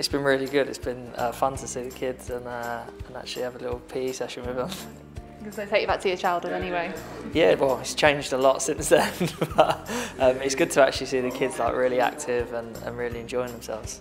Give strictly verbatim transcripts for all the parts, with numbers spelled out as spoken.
It's been really good. It's been uh, fun to see the kids and, uh, and actually have a little P E session with them. Because they take you back to your childhood anyway. Yeah, well, it's changed a lot since then, but um, it's good to actually see the kids like really active and, and really enjoying themselves.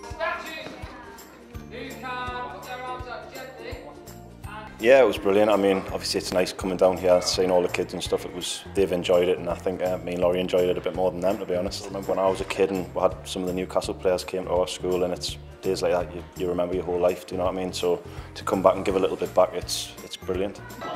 Yeah, it was brilliant. I mean, obviously it's nice coming down here, seeing all the kids and stuff. It was, they've enjoyed it, and I think uh, me and Laurie enjoyed it a bit more than them, to be honest. I remember when I was a kid and we had some of the Newcastle players came to our school, and it's days like that you, you remember your whole life. Do you know what I mean? So to come back and give a little bit back, it's it's brilliant.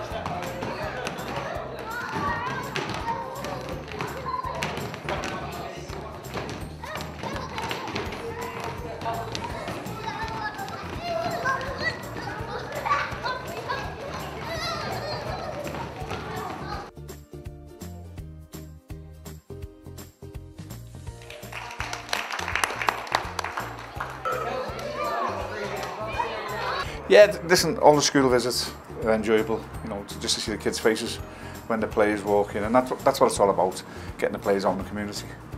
Yeah, listen, all the school visits are enjoyable, you know, to, just to see the kids' faces when the players walk in, and that's, that's what it's all about, getting the players out in the community.